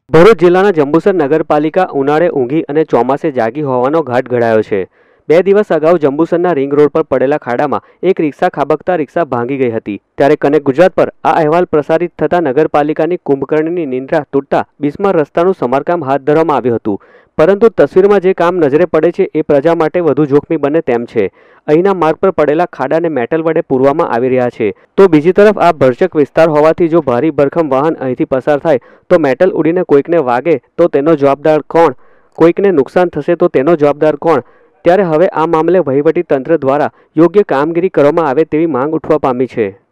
ભરૂચ જિલ્લાના જંબુસર નગરપાલિકા ઉનાળે ઊંઘી અને ચોમાસે જાગી હોવાનો ઘાટ ઘડાયો છે। 2 દિવસ અગાઉ જંબુસરના રિંગ રોડ પર પડેલા ખાડામાં એક રિક્ષા ખાબકતા રિક્ષા ભાંગી ગઈ હતી। ત્યારે કનેક્ટ ગુજરાત પર આ અહેવાલ પ્રસારિત થતા નગરપાલિકાની કુંભકર્ણની નિંદ્રા તૂટતા બિસ્માર રસ્તાનું સમારકામ હાથ ધરવામાં આવ્યું હતું। પરંતુ તસવીરમાં જે કામ નજરે પડે છે એ પ્રજા માટે વધુ જોખમી બને તેમ છે। અહીંના માર્ગ પર પડેલા ખાડાને મેટલ વડે પૂરવામાં આવી રહ્યા છે, તો બીજી તરફ આ ભરચક વિસ્તાર હોવાથી જો ભારે ભરખમ વાહન અહીંથી પસાર થાય તો મેટલ ઉડીને કોઈકને વાગે તો તેનો જવાબદાર કોણ? કોઈકને નુકસાન થશે તો તેનો જવાબદાર કોણ? ત્યારે હવે આ મામલે વહીવટી તંત્ર દ્વારા યોગ્ય કામગીરી કરવામાં આવે તેવી માંગ ઉઠવા પામી છે।